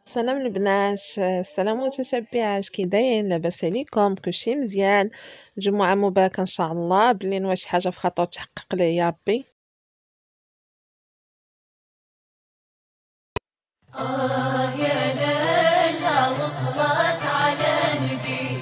سلام البنات، السلام متتبعات، كي دايرين؟ لاباس عليكم؟ كلشي مزيان؟ جمعة مباركة ان شاء الله. بلي نوى شي حاجة في خاطر تحقق ليه يا ربي. يا ليلى وصلت على نبي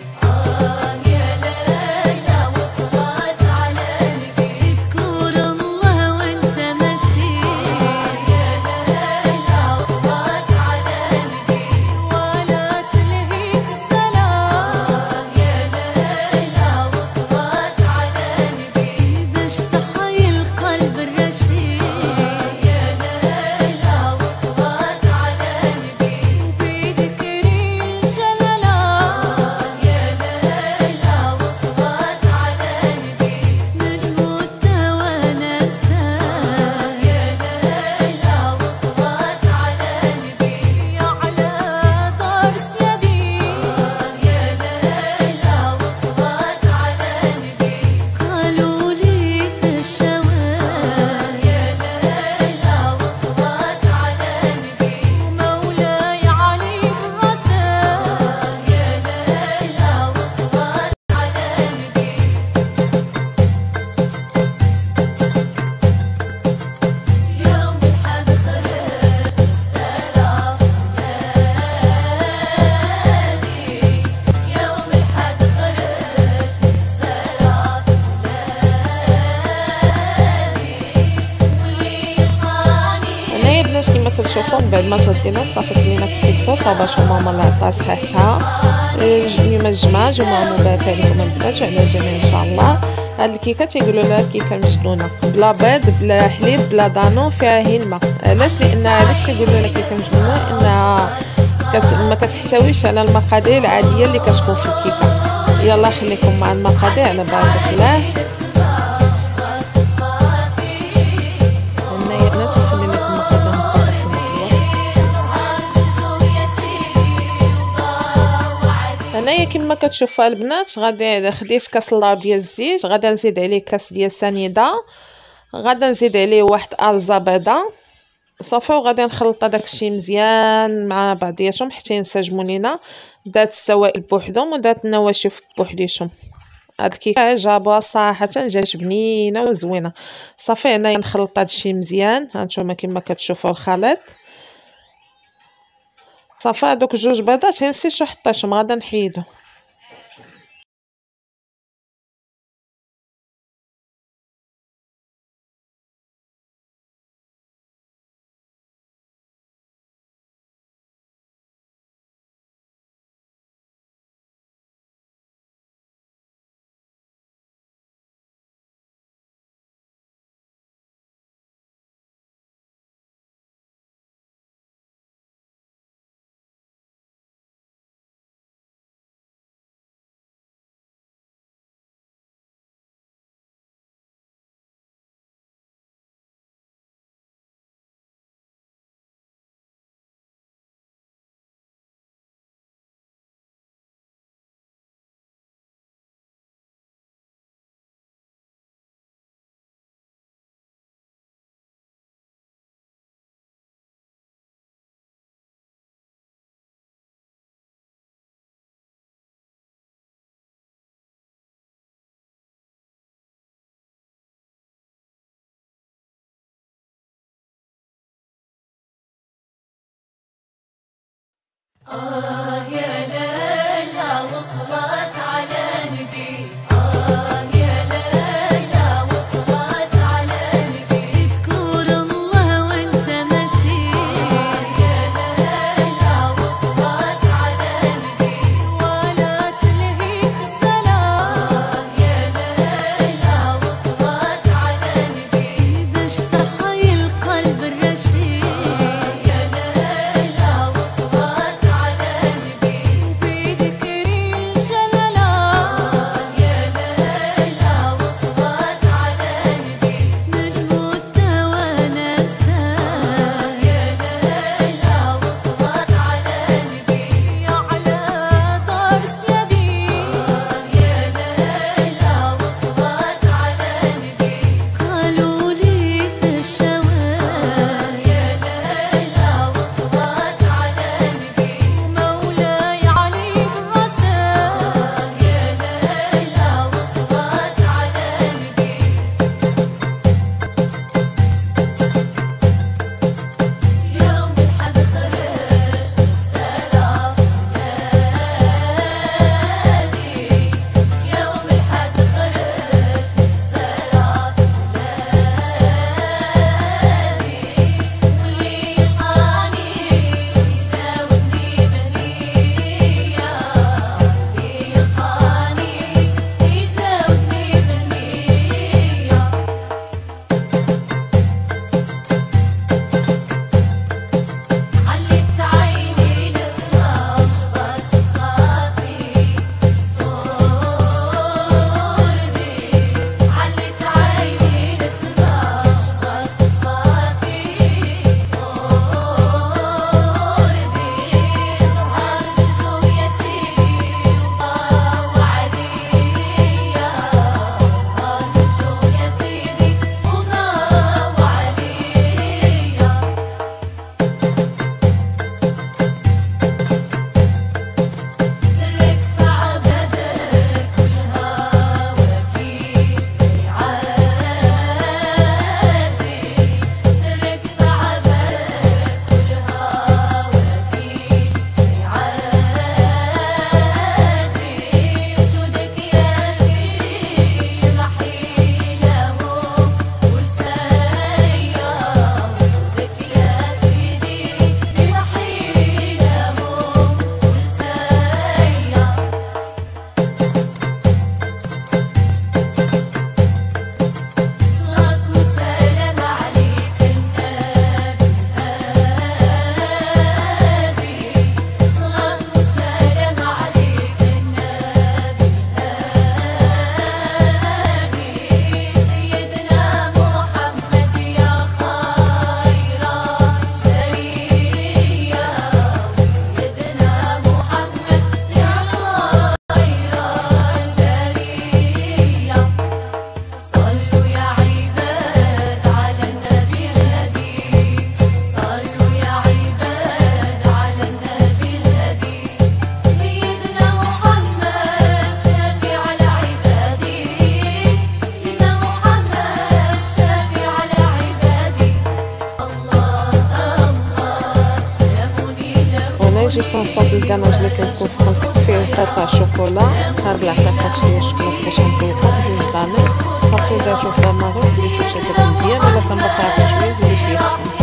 كما كتشوفوا من بعد ما تغدينا صافي كلينا كسكسو صاباش وماما اللي عطاها صحيحتها. اليوم الجمعه جمعه مباركه عليكم البنات وعلى الجميع ان شاء الله. هاد الكيكه تيقولوا لها الكيكه المجنونه، بلا بيض بلا حليب بلا دانو، فيها هي الماء. علاش تيقولوا لها كيكه مجنونه؟ انها ما كتحتويش على المقادير العاديه اللي كتكون في الكيكه. يلا خليكم مع المقادير على بركه الله. هنايا كما كتشوفوا البنات غادي خديت كاس اللاب ديال الزيت، غادي نزيد عليه كاس ديال سنيده، غادي نزيد عليه واحد ارزه بيضه صافي، وغادي نخلط داكشي مزيان مع بعضياتهم حتى ينسجموا لينا. دات السوائل بوحدهم ودات النواشف بوحديتهم. هاد الكيكه جابوها صراحه جات بنينه وزوينه. صافي هنايا نخلط هادشي مزيان، هانتوما كما كتشوفوا الخليط. صافي هادوك جوج بيضات نسيت حطيتهم غادا نحيدو. يا ليلى وصلت على نبي جيت تنصاوب الكناج اللي كنكون فيه قطع شوكولا. هاد العقيقات شويه الشوكولا باش نزوقهم جوج داني صافي. درتو في المغرب خليتو يتشكل مزيان، ولا كنبقى عطيه شويه زيدو شويه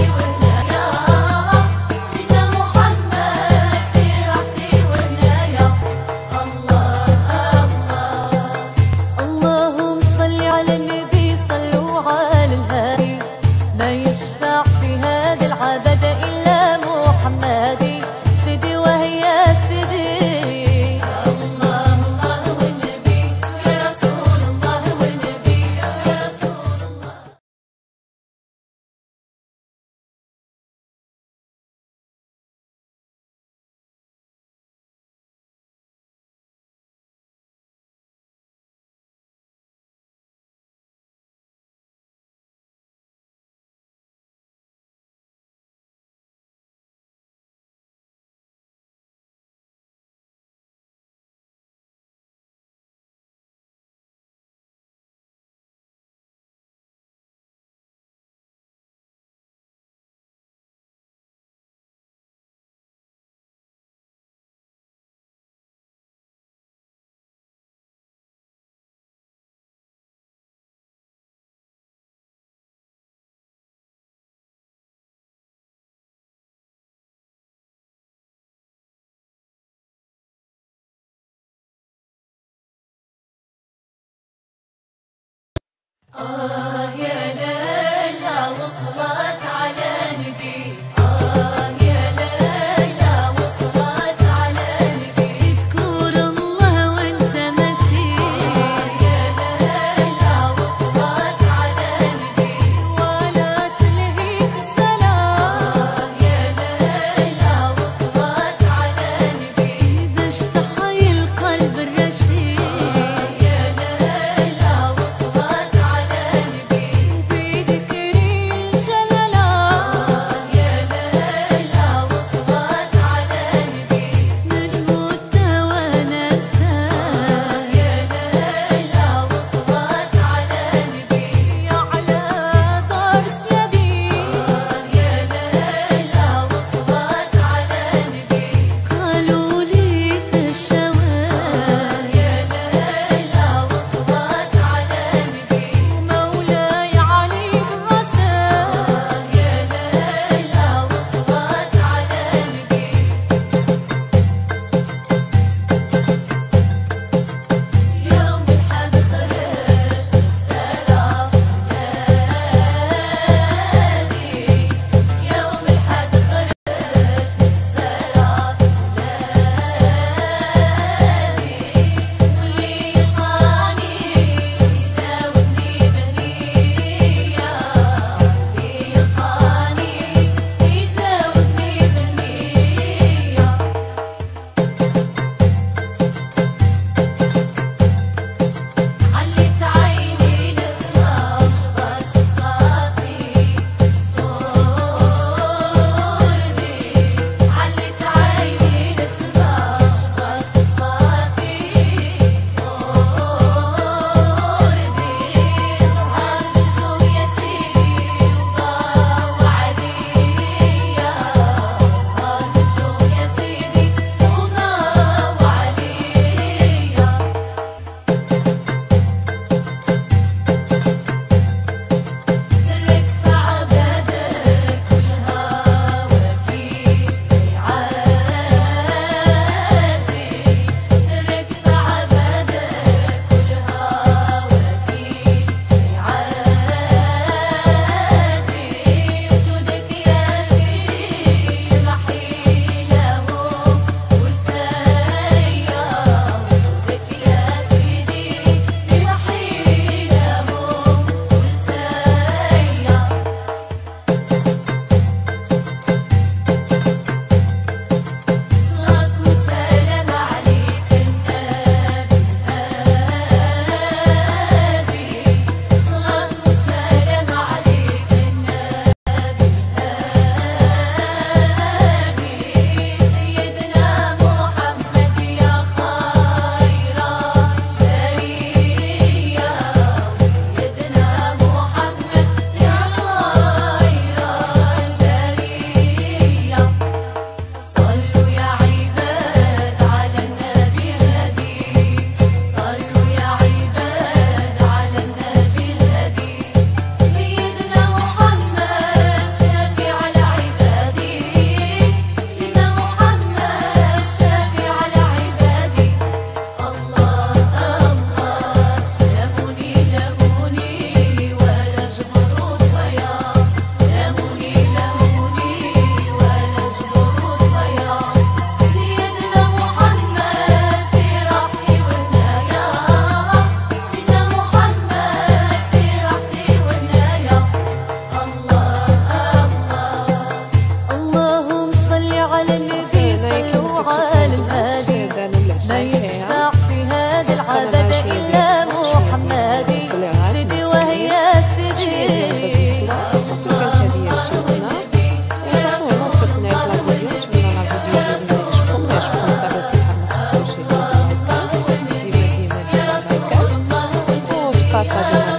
بارطاجيو.